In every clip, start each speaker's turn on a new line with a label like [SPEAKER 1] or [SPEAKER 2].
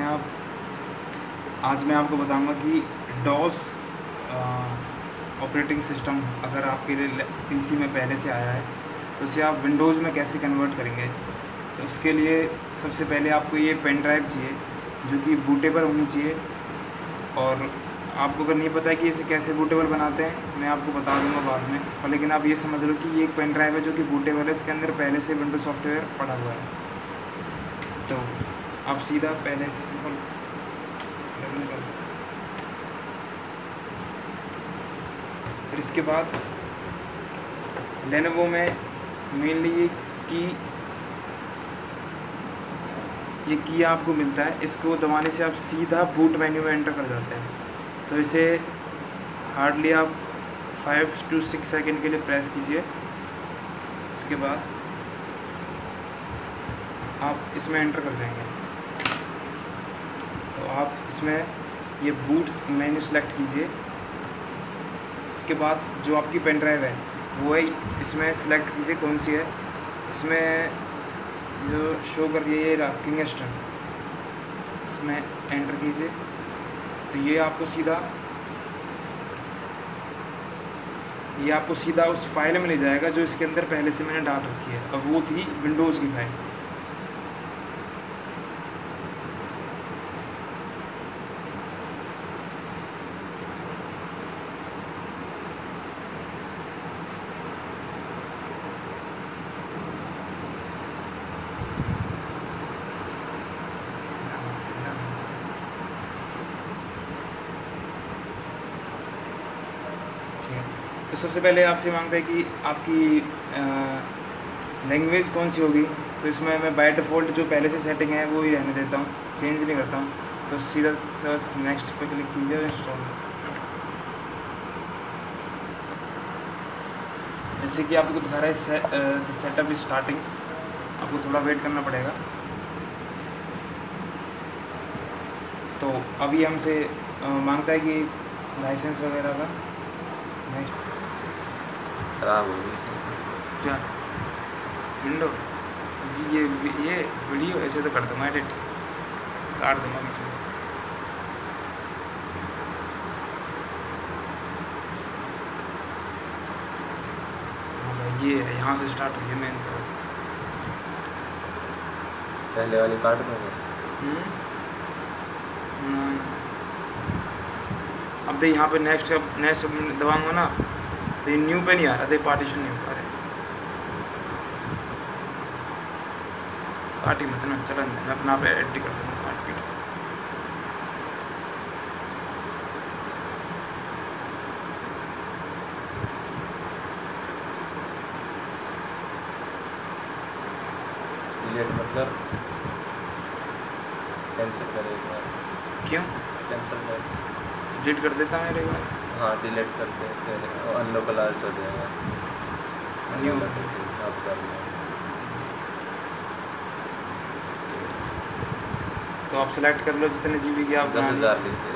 [SPEAKER 1] हैं आप। आज मैं आपको बताऊंगा कि डॉस ऑपरेटिंग सिस्टम अगर आपके लिए पीसी में पहले से आया है तो उसे आप विंडोज़ में कैसे कन्वर्ट करेंगे। तो उसके लिए सबसे पहले आपको ये पेन ड्राइव चाहिए जो कि बूटेबल होनी चाहिए। और आपको अगर नहीं पता है कि इसे कैसे बूटेबल बनाते हैं मैं आपको बता दूंगा बाद में, पर लेकिन आप ये समझ लो कि ये एक पेन ड्राइव है जो कि बूटेबल है, इसके अंदर पहले से विंडो सॉफ्टवेयर पड़ा हुआ है। तो आप सीधा पहले से सिंपल लगने का, फिर इसके बाद लेनोवो में मेनली ये की आपको मिलता है, इसको दबाने से आप सीधा बूट मेन्यू में एंटर कर जाते हैं। तो इसे हार्डली आप 5 to 6 सेकेंड के लिए प्रेस कीजिए। उसके बाद आप इसमें एंटर कर जाएंगे। तो आप इसमें ये बूट मेन्यू सेलेक्ट कीजिए। इसके बाद जो आपकी पेन ड्राइव है वो है, इसमें सेलेक्ट कीजिए कौन सी है। इसमें जो शो कर रही है ये किंगस्टन, इसमें एंटर कीजिए। तो ये आपको सीधा उस फाइल में ले जाएगा जो इसके अंदर पहले से मैंने डाल रखी है, और वो थी विंडोज़ की फाइल। तो सबसे पहले आपसे मांगता है कि आपकी लैंग्वेज कौन सी होगी। तो इसमें मैं बाय डिफ़ॉल्ट जो पहले से सेटिंग है वो ही रहने देता हूँ, चेंज नहीं करता हूँ। तो सीधा सर्च नेक्स्ट पे क्लिक कीजिए और इंस्टॉल। जैसे कि आपको दिखा रहा है सेटअप इज स्टार्टिंग, आपको थोड़ा वेट करना पड़ेगा। तो अभी हमसे मांगता है कि लाइसेंस वगैरह का। नेक्स्ट
[SPEAKER 2] खराब हो गई
[SPEAKER 1] क्या विंडो, ये वीडियो ऐसे तो कर दूँगा, एडिट काट दूँगा बीच में से। हाँ भाई ये है, यहाँ से स्टार्ट हुई है मेन।
[SPEAKER 2] पहले वाली काट दूँगा।
[SPEAKER 1] अब देख यहाँ पे नेक्स्ट दबाऊंगा ना, तो ये न्यू पे नहीं आ रहा, देख पार्टीशन नहीं हो पा रहा। काटी मत ना, चलन मैं अपना आप एडिट कर दूँगा काट पीट।
[SPEAKER 2] डिलीट मतलब कैंसिल करेगा।
[SPEAKER 1] क्यों
[SPEAKER 2] कैंसिल कर,
[SPEAKER 1] डिलीट कर देता मेरे बार।
[SPEAKER 2] हाँ डिलीट करते हैं फिर अनलोकलाइज्ड हो जाएगा।
[SPEAKER 1] न्यू
[SPEAKER 2] आप कर लें।
[SPEAKER 1] तो आप सेलेक्ट कर लो जितने GB की आप
[SPEAKER 2] 10,000 लीजिए।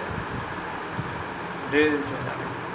[SPEAKER 1] 1,500।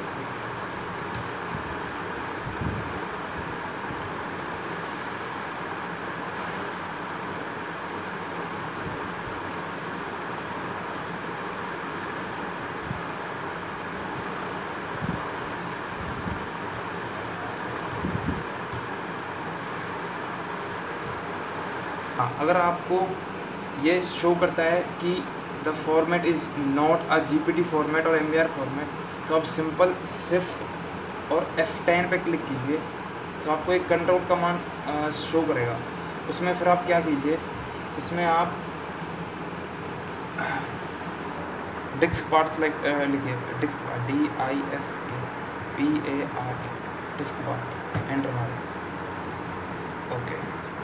[SPEAKER 1] हाँ, अगर आपको ये शो करता है कि the format is not a GPT format और MBR फॉर्मेट, तो आप सिंपल शिफ्ट और F10 पे क्लिक कीजिए। तो आपको एक कंट्रोल कमांड शो करेगा। उसमें फिर आप क्या कीजिए, इसमें आप डिस्क पार्ट्स लिखिए, disk DISKPART disk part, enter मारिए। Okay,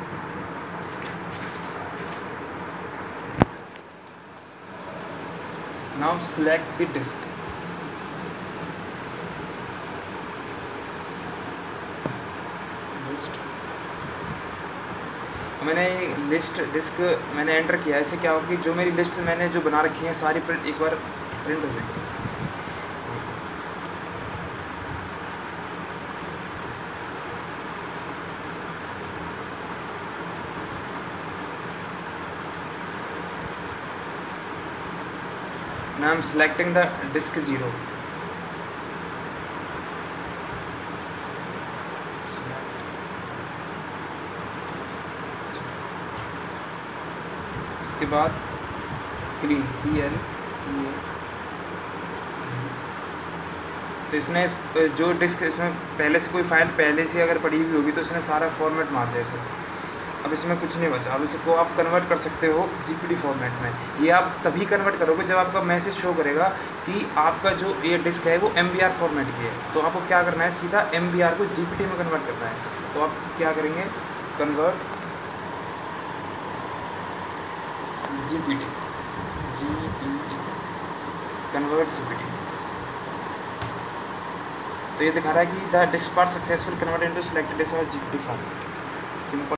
[SPEAKER 1] now select the disk। मैंने लिस्ट डिस्क मैंने एंटर किया। ऐसे क्या होगा कि जो मेरी लिस्ट मैंने जो बना रखी है सारी प्रिंट एक बार प्रिंट हो जाएगी। Now I'm selecting the disk 0. इसके बाद क्लीन CL, तो इसने जो डिस्क इसमें पहले से कोई फाइल पहले से अगर पड़ी हुई होगी तो इसने सारा फॉर्मेट मार दिया इसे। अब इसमें कुछ नहीं बचा। अब इसको आप कन्वर्ट कर सकते हो GPD फॉर्मेट में। ये आप तभी कन्वर्ट करोगे जब आपका मैसेज शो करेगा कि आपका जो ये डिस्क है वो MBR फॉर्मेट की है। तो आपको क्या करना है, सीधा MBR को GPD में कन्वर्ट करना है। तो आप क्या करेंगे, कन्वर्ट GPD, कन्वर्ट GPD। तो ये दिखा रहा है कि the disk part successful convert into selected disk और GPD फॉर्मेट। सिंपल।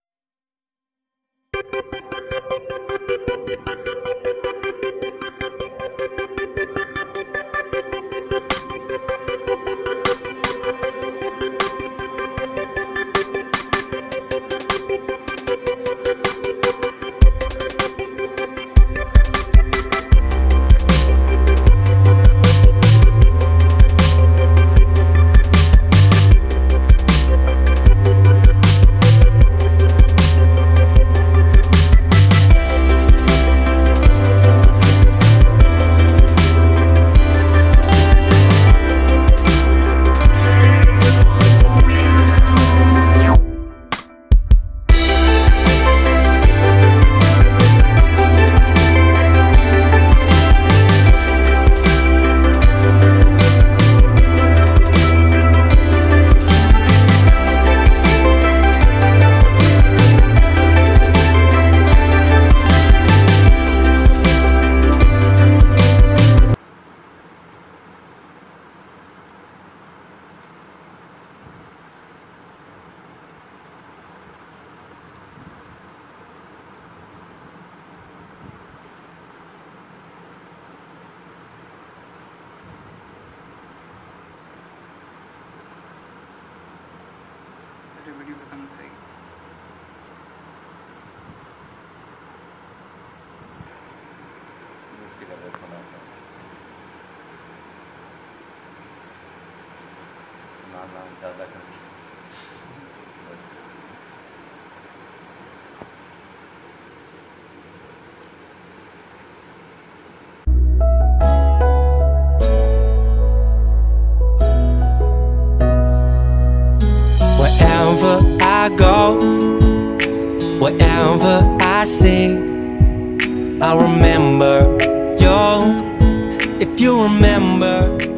[SPEAKER 1] वीडियो खत्म हो जाएगी।
[SPEAKER 2] नीचे कर दो थोड़ा सा, ना ज़्यादा कर बस।
[SPEAKER 3] Wherever I go, wherever I see, I'll remember you. If you remember